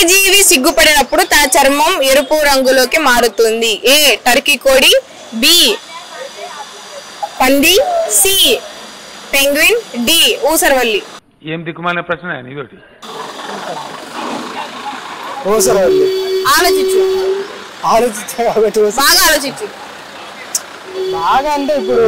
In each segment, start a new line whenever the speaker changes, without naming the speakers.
జీవి సిగ్గుపడినప్పుడు తన చర్మం ఎరుపు రంగులోకి మారుతుంది? ఏ టర్కీ కోడి, బి పంది, సి పెంగ్విన్, డి ఊసరవల్లి.
ఏం దిక్కుమాలిన ప్రశ్న ఇదొకటి.
ఊసరవల్లి.
ఆలోచించు, బాగా ఆలోచించు.
బాగా అంటే ఇప్పుడు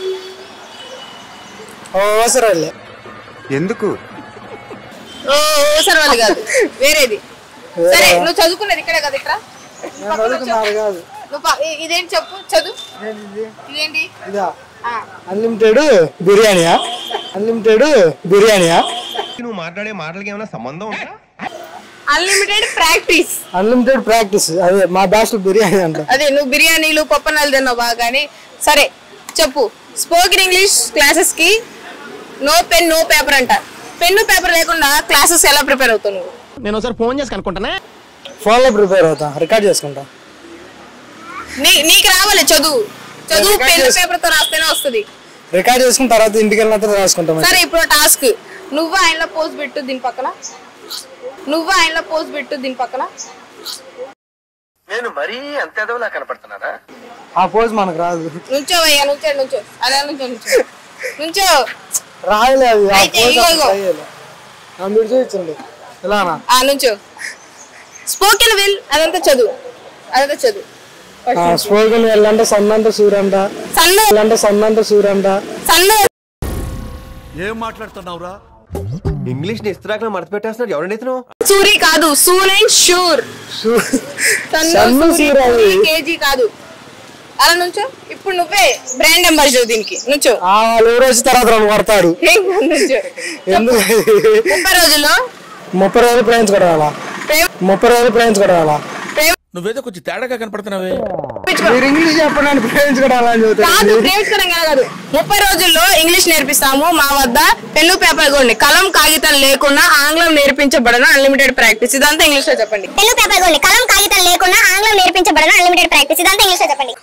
ఊసరవల్లి.
ఎందుకు?
ఊసరవల్లి కాదు, వేరేది. సరే నువ్వు చదువుకున్నది ఇక్కడే కదా, ఇక్కడ
కాదు.
ఇదేంటి చెప్పు, చదువు. ఇదేంటి?
అన్లిమిటెడ్ బిర్యానీయా? అన్లిమిటెడ్ బిర్యానీయా?
నువ్వు మాట్లాడే మాటలకి ఏమైనా సంబంధం ఉందా?
Unlimited practice.
అన్లిమిటెడ్ ప్రాక్టీస్, అదే మా భాషలో బిర్యానీ అంట.
అదే నువ్వు బిర్యానీలు పప్పనాలు తిన్నావు బాగా. కానీ సరే చెప్పు. స్పోకెన్ ఇంగ్లీష్ క్లాసెస్ కి నో పెన్ నో పేపర్ అంట. పెన్ను పేపర్ లేకుండా క్లాసెస్ ఎలా ప్రిపేర్ అవుతావు నువ్వు?
నేను ఒకసారి ఫోన్ చేసి కనుక్కుంటానే.
ఫోన్ లో ప్రిపేర్ అవుతా, రికార్డ్ చేసుకుంటా.
నీకు రావాలి చదువు. చదువు పెన్ను పేపర్ తో రాస్తేనే వస్తుంది.
రికార్డ్ చేసుకున్న తర్వాత ఇంటికి వెళ్ళిన తర్వాత రాసుకుంటాం.
సరే ఇప్పుడు టాస్క్. నువ్వు ఆయనలో పోజ్ పెట్టు దీని పక్కన. నువ్వు ఆయనలో పోజ్ పెట్టు దీని పక్కన.
నేను మరీ అంత ఎదవలా కనపడుతున్నారా?
ఆ పోజ్ మనకు రాదు.
నుంచోవయ్యా, నుంచో అదే నుంచో.
రాయలేదు మీరు చూపించండి ఇలానా?
నుంచో. స్పోకెన్ విల్ అదంతా చదువు.
స్పోకెన్ వెళ్ళంటే సన్నంట సూరంట. సన్నంట సూరంట.
ఏం మాట్లాడుతున్నావురా?
ఇంగ్లీష్ ని ఇస్త్రాకులో మడత పెట్టేస్తున్నాడు. ఎవరండి ఇతను?
సూరి కాదు, సూన్ అండ్ షూర్. కేజీ కాదు. అలా నుంచో. ఇప్పుడు నువ్వే బ్రాండ్ అంబాసిడర్ దీనికి. నుంచో.
వాళ్ళు రోజు తర్వాత కొడతారు. 30 రోజులు ప్రేమించుకోవాలా? 30 రోజులు ప్రేమించుకోవాలా?
నువ్వేదో కొంచెం తేడాగా కనపడుతున్నావే.
ఇంగ్లీష్ చెప్పడానికి ప్రేమించుకోవాలని
కాదు, ప్రేమించుకోవడం కాదు. 30 రోజుల్లో ఇంగ్లీష్ నేర్పిస్తాము. మా వద్ద పెన్ను పేపర్ కొండి, కలం కాగితం లేకుండా ఆంగ్లం నేర్పించబడను అన్లిమిటెడ్ ప్రాక్టీస్. ఇదంతా ఇంగ్లీష్ లో చెప్పండి.
పెన్ను పేపర్ కొండి, కలం కాగితం లేకుండా ఆంగ్లం నేర్పించబడను అన్లిమిటెడ్ ప్రాక్టీస్. ఇదంతా ఇంగ్లీష్ లో చెప్పండి.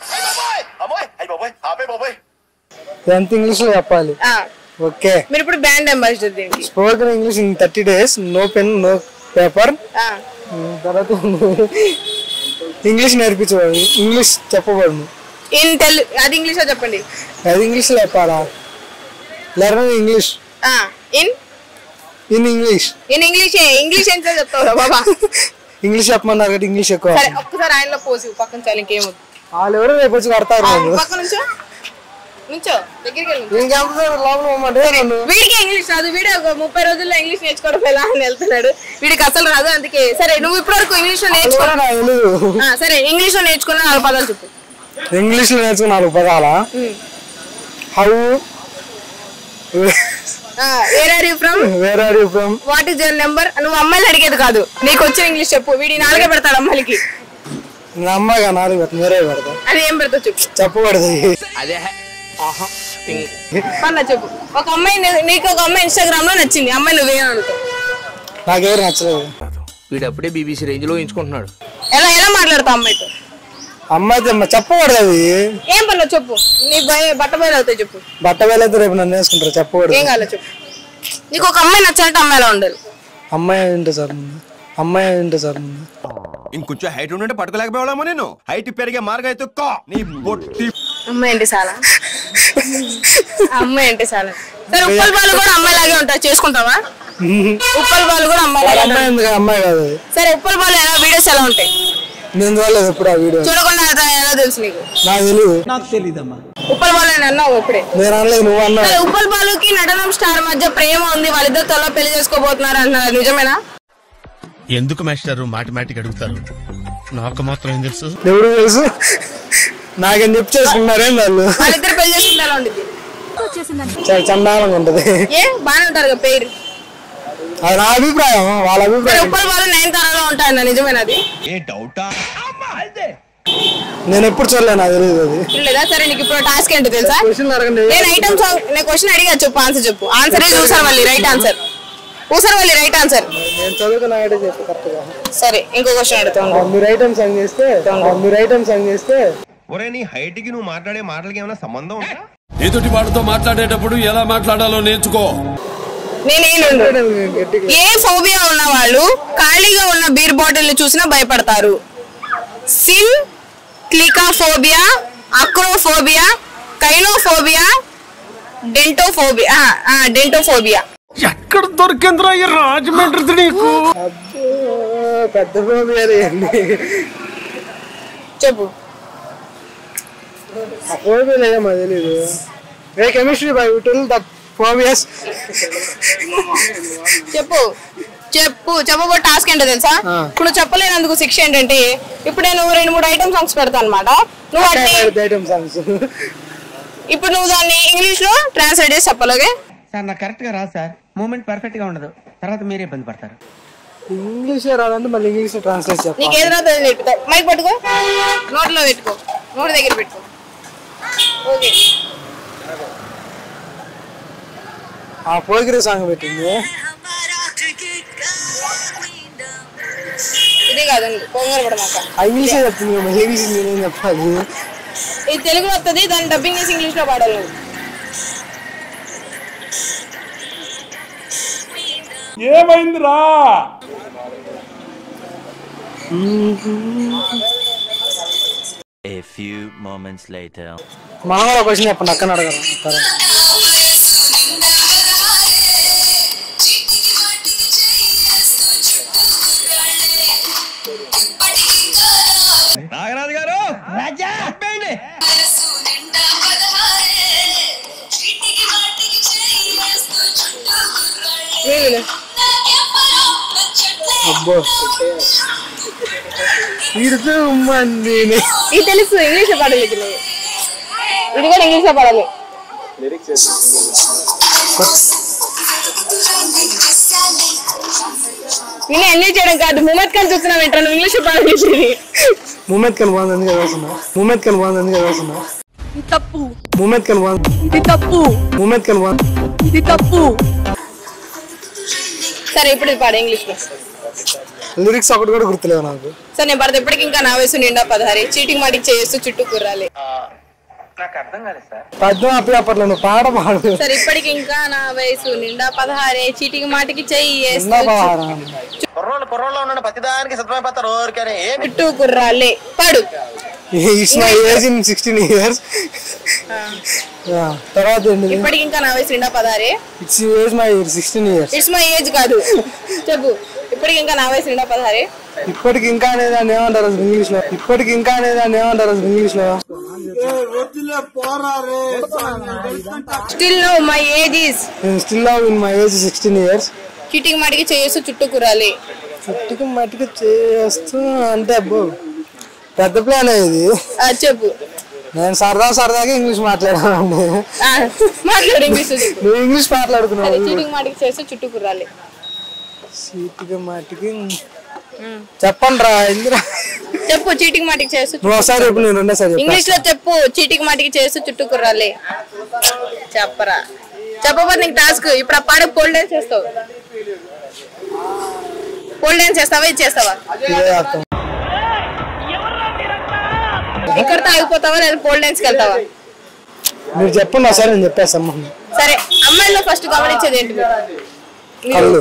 ఎంత ఇంగ్లీష్ లో చెప్పాలి? ఓకే.
మీరు ఇప్పుడు బ్రాండ్ అంబాసిడర్ దీనికి.
Spoken English in 30 days, no pen no paper. తర్వాత ఇంగ్లీష్ నేర్పించబడు, ఇంగ్లీష్ చెప్పబడును.
అది ఇంగ్లీష్ లో చెప్పండి.
అది ఇంగ్లీష్ లో చెప్పాలా? Learn English
in
English.
English ఎంత చెప్తావు బాబా?
ఇంగ్లీష్ చెప్పమన్నారు కాబట్టి ఇంగ్లీష్ ఎక్కువ.
సరే ఒక్కసారి ఆయనలో పోసి పక్కన చాలు, ఇంకేమొద్దు.
వాళ్ళు ఎవరో రేపు వచ్చి కడతారు.
పక్కన నుంచో దగ్గరికి
వీడికి
ఇంగ్లీష్ రాదు. వీడు 30 రోజుల్లో ఇంగ్లీష్ నేర్చుకోవడం ఎలా అని వెళ్తున్నాడు. వీడికి అసలు రాదు. అందుకే సరే నువ్వు ఇప్పటి వరకు ఇంగ్లీష్ లో నేర్చుకున్నా. సరే ఇంగ్లీష్ లో నేర్చుకున్న 4 పదాలు చెప్పు.
ఇంగ్లీష్ లో నేర్చుకున్న 4 పదాలా? How,
where are you from, what is your number. నువ్వు అమ్మాయిలు అడిగేది కాదు, నీకు వచ్చిన ఇంగ్లీష్ చెప్పు. వీడి 4 పెడతాడు అమ్మాయిలకి.
అమ్మాయిగా 4 పెడతా, మీరే పెడతా.
అది ఏం పెడతావు చెప్పు.
చెప్పకూడదు.
చెప్పు. ఒక అమ్మాయి, నీకు ఒక అమ్మాయి ఇన్స్టాగ్రామ్ లో నచ్చింది. అమ్మాయి నువ్వేం అడుగుతావు?
నాకెవరు నచ్చలేదు.
వీడప్పుడే BBC రేంజ్ లో ఎంచుకుంటున్నాడు.
ఎలా మాట్లాడతావు అమ్మాయితో?
అమ్మాయితో చెప్పకూడదు. అది
ఏం పర్లేదు చెప్పు. నీ బట్ట బయలు అవుతాయి చెప్పు.
బట్ట బయలు రేపు నన్ను వేసుకుంటారు. చెప్పకూడదు.
ఏం కాలేదు చెప్పు. నీకు ఒక అమ్మాయి నచ్చాలంటే అమ్మాయిలా ఉండాలి.
అమ్మాయి ఏంటో సార్
ఇంకొంచెం హైట్ ఉంటే పట్టుకోలేకపోయామో. నేను హైట్ పెరిగే మార్గం అయితే
అమ్మాయి అంటే చాలా. సరే ఉప్పల్ బాలు కూడా అమ్మాయిలాగే ఉంటా, చేసుకుంటావా? ఉప్పల్ బాలు కూడా
అమ్మాయి కాదు.
సరే ఉప్పల్ బాలు వీడియోస్ ఎలా ఉంటాయి?
నేను చూడలేదు ఎప్పుడు ఆ వీడియో.
చూడకుండా ఎలా తెలుసు నీకు?
నాకు తెలియదమ్మా.
ఉప్పల్ బాలు అన్నావు ఇప్పుడే.
నేను అనలేదు, నువ్వు అన్నావు.
ఉప్పల్ బాలుకి నటనం స్టార్ మధ్య ప్రేమ ఉంది, వాళ్ళిద్దరు త్వరలో పెళ్లి చేసుకోబోతున్నారు అంటున్నారు, నిజమేనా?
ఎందుకు మాస్టర్ మాటిమాటికి అడుగుతారు? నాకు మాత్రం ఏం తెలుసు?
ఎవరు తెలుసు? నాకేం చెప్పి చేసుకున్నారేం వాళ్ళు?
వాళ్ళిద్దరు పెళ్లి చేసుకుంటే ఎలా ఉంటుంది?
చాలా చండాలంగా ఉంటది.
బాగానే ఉంటారు కదా పేరు.
అది నా అభిప్రాయం, వాళ్ళ అభిప్రాయం.
ఉప్పల్ బాలు 9th తరాలో ఉంటాయన్న, నిజమేనా? అది
నేను ఎప్పుడు చూడలేను, నాకు తెలియదు అది.
లేదా? సరే నీకు ఇప్పుడు టాస్క్ ఏంటో తెలుసా? నేను ఐటమ్ సాంగ్, నేను క్వశ్చన్ అడిగా చెప్పు, ఆన్సర్ చెప్పు. ఆన్సర్ ఊసరవల్లి, రైట్ ఆన్సర్. ఊసరవల్లి రైట్ ఆన్సర్.
నేను చదువుకున్న ఐటమ్ చెప్పు కరెక్ట్ గా.
సరే ఇంకో క్వశ్చన్ అడుగుతాను.
మీరు ఐటమ్ సాంగ్ చేస్తే
ఒరే నీ హైట్ కి నువ్వు మాట్లాడే మాటలకి ఏమైనా సంబంధం ఉందా?
ఎదుటి వాడితో మాట్లాడేటప్పుడు ఎలా మాట్లాడాలో నేర్చుకో.
ఏ ఫోబియా ఉన్న వాళ్ళు ఖాళీగా ఉన్న బీర్ బాటిల్ ని చూసినా భయపడతారు? సిన్ క్లికాఫోబియా, అక్రోఫోబియా, కైనోఫోబియా, డెంటోఫోబియా.
ఎక్కడ దొరికిందిరా ఈ రాజమండ్రి నీకు?
పెద్ద ఫోబియా
చెప్పు.
ఫోబియా లేదమ్మా తెలీదు. Chemistry by tell that phobias.
చెప్పు చెప్పు చెప్పబో టాస్క్ ఏంటో తెలుసా? ఇప్పుడు చెప్పలేనందుకు శిక్ష ఏంటంటే ఇప్పుడు నేను 2-3 ఐటమ్ సాంగ్స్ పెడతాను అనమాట. నువ్వు ఇప్పుడు నువ్వు దాన్ని ఇంగ్లీష్ లో ట్రాన్స్లేట్ చేసి చెప్పాలి.
సార్ నాకు కరెక్ట్ గా రాదు సార్, మూమెంట్ పర్ఫెక్ట్ గా ఉండదు, తర్వాత మీరే ఇబ్బంది పడతారు.
ఇంగ్లీష్ రాదంటే మళ్ళీ ఇంగ్లీష్ లో ట్రాన్స్లేట్ చేస్తా.
నీకు ఏది రాదు నేర్పుతా. మైక్ పట్టుకో, నోట్లో పెట్టుకో, నోటి దగ్గర పెట్టుకో. ఓకే.
ఆ పోగిరి సాంగ్ పెట్టింది.
ఇది కాదు పొంగల్ పడమాక.
ఇంగ్లీషే చెప్తుంది, ఇంగ్లీష్ నేనేం చెప్పాలి?
ఇది తెలుగులో వస్తుంది, దాన్ని డబ్బింగ్ చేసి ఇంగ్లీష్ లో పాడాలి.
ఏమైందిరా?
A few moments later.
మనం కూడా క్వశ్చన్ చెప్పండి, అక్కడ అడగరు.
నాగరాజు గారు రాజా చెప్పండి.
అబ్బో ఇది
తెలుసు, ఇంగ్లీష్ లో పాడాలి. ఇది కూడా ఇంగ్లీష్ లో పాడాలి. నేను ఎంజాయ్ చేయడం కాదు, ముమ్మద్ ఖాన్ చూస్తున్నా వెంటనే ఇంగ్లీష్ లో పాడాలి.
ముమ్మద్ ఖాన్ బాగుంది కదా, ముమ్మద్ ఖాన్ బాగుంది కదా.
తప్పు.
ముమ్మద్ ఖాన్ బాగుంది,
ఇది తప్పు.
ముమ్మద్ ఖాన్ బాగుంది,
ఇది తప్పు. సరే ఇప్పుడు ఇది పాడు ఇంగ్లీష్ లో.
లిరిక్స్ ఒకటి కూడా గుర్తులేవు నాకు.
సరే నేను పడతా. ఇప్పటికి ఇంకా నా వయసు నిండా 16, చీటింగ్ మాటికి చేస్తూ చుట్టూ కుర్రాలి.
పద్యం అప్పట్లో నువ్వు పాడు.
సరే ఇప్పటికి ఇంకా నా వయసు నిండా 16, చీటింగ్ మాటికి చేస్తూ చుట్టూ కుర్రాలి. పాడు.
It's my age in 16 years. తర్వాత
ఇప్పటికి ఇంకా నా వయసు నిండా 16.
It's my age 16 years.
It's my age కాదు, చెప్పు. ఇప్పటికి ఇంకా నా వయసు నిండా 16.
ఇప్పటికి ఇంకా అనేదాన్ని ఏమంటారు ఇంగ్లీష్ లో? ఇప్పటికి ఇంకా అనేదాన్ని ఏమంటారు ఇంగ్లీష్ లో?
Still no my age is.
Still now in my age 16 years.
Cheating మాటికి చేస్తూ చుట్టూ కుర్రాలి.
చుట్టుకు మట్టుకు చేస్తూ అంటే అబ్బో పెద్ద ప్లాన్ ఇది.
చెప్పు.
నేను సరదాగా ఇంగ్లీష్ మాట్లాడాను.
మాట్లాడు ఇంగ్లీష్.
నువ్వు ఇంగ్లీష్ మాట్లాడుతున్నావు.
చీటింగ్ మాటికి చేస్తూ చుట్టూ కుర్రాలి.
చీటికి మాటికి చెప్పండి రా ఇందిరా.
చెప్పు. చీటింగ్ మాటికి చేస్తూ
ఒకసారి చెప్పు, నేను రెండోసారి
ఇంగ్లీష్ లో చెప్పు. చీటింగ్ మాటికి చేస్తూ చుట్టూ కుర్రాలి. చెప్పరా. చెప్పబోదు నీకు టాస్క్. ఇప్పుడు ఆ పాడు పోల్ డాన్స్ చేస్తావు. పోల్ డాన్స్ చేస్తావా? ఇది చేస్తావా? ఇక్కడతో ఆగిపోతావా లేదా పోల్ డాన్స్ కి వెళ్తావా?
మీరు చెప్పండి ఒకసారి, నేను చెప్పేస్తాను.
సరే అమ్మాయిలో ఫస్ట్ గమనించేది ఏంటి?
కళ్ళు.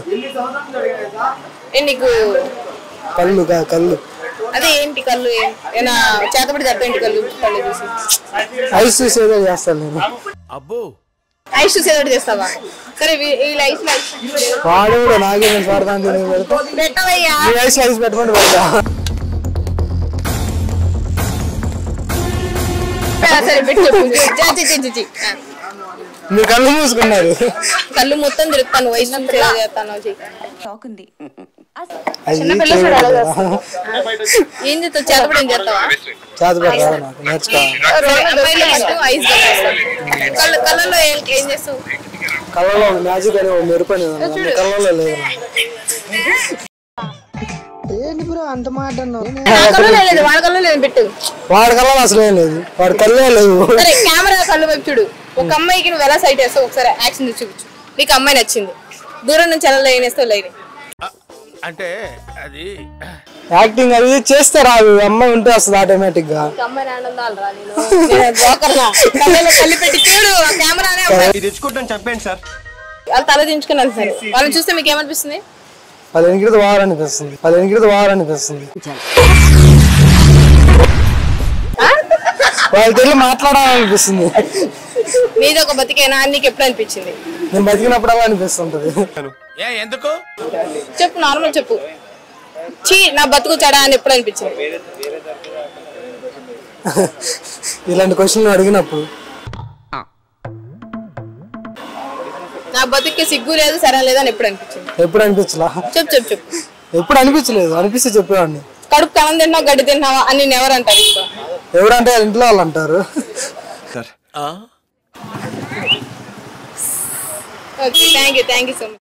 నీకు
కళ్ళు
అదే ఏంటి? కళ్ళు ఏనా చేతబడి చెప్తా ఏంటి? కళ్ళు కళ్ళు చూసి
ఐస్ చూసి ఏదో చేస్తాను నేను.
అబ్బో
ఐస్ చూసి ఏదో చేస్తావా? సరే వీళ్ళ ఐస్
వాడు కూడా నాకే నేను పడతాను.
పెట్టవయ్యా.
ఐస్ ఐస్ పెట్టుకుంటూ పెడతా.
సరే పెట్టు.
మీరు కళ్ళు మూసుకున్నారు.
కళ్ళు మొత్తం తిరుగుతాను. వయసు చేస్తాను. ఏం చేస్తావు? చేతబడి ఏం చేస్తావా? కళ్ళలో ఏం చేస్తావు?
కళ్ళలో మ్యాజిక్ అనే మెరుపని కళ్ళలో లేదు. ఏంటి బ్రో అంత మాట అన్నావు?
వాడి కళ్ళు లేదు. పెట్టు.
వాడి కళ్ళలో అసలు ఏం లేదు. వాడి కళ్ళే లేదు.
సరే కెమెరా కళ్ళు వైపు చూడు. ఒక అమ్మాయికి నువ్వు ఎలా సైట్ వేస్తావు? ఒకసారి యాక్షన్ చూపించు. నీకు అమ్మాయి నచ్చింది, దూరం నుంచి ఎలా లైన్ వేస్తావు? లైన్
అంటే అది
యాక్టింగ్ అది చేస్తే రాదు, అమ్మాయి ఉంటే వస్తుంది ఆటోమేటిక్ గా.
అమ్మాయి ఆనందాలు రా. నేను కళ్ళు పెట్టి చూడు. కెమెరానే
ఇది తెచ్చుకుంటాను చెప్పండి సార్.
వాళ్ళు తల దించుకుని వెళ్తారు. వాళ్ళని చూస్తే మీకు ఏమనిపిస్తుంది?
వాళ్ళు ఎనికిడితే వారనిపిస్తుంది. వాళ్ళ తెలియదు మాట్లాడాలనిపిస్తుంది.
నీది ఒక బతికేనా అని నీకు ఎప్పుడు అనిపించింది?
నేను బతికినప్పుడు అలా అనిపిస్తుంటది.
ఎందుకు
చెప్పు, నార్మల్ చెప్పు. చీ నా బతుకు చెడా అని ఎప్పుడు అనిపించింది?
ఇలాంటి క్వశ్చన్లు అడిగినప్పుడు.
నా బతుక్కి సిగ్గు లేదు సరే లేదు అని ఎప్పుడు అనిపించింది?
ఎప్పుడు అనిపించలా.
చెప్పు.
ఎప్పుడు అనిపించలేదు. అనిపిస్తే చెప్పేవాడిని.
కడుపు కనం తిన్నావు గడ్డి తిన్నావా అని నేను ఎవరు అంటారు?
ఎవరంటే ఇంట్లో వాళ్ళు అంటారు.
Okay, thank you so much.